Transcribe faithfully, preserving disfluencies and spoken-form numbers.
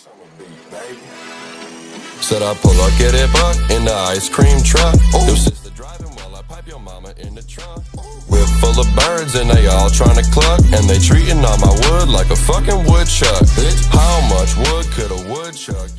Said I pull up, get it buck in the ice cream truck. Them sister driving while I pipe your mama in the trunk. We're full of birds and they all trying to cluck, and they treating all my wood like a fucking woodchuck. How much wood could a woodchuck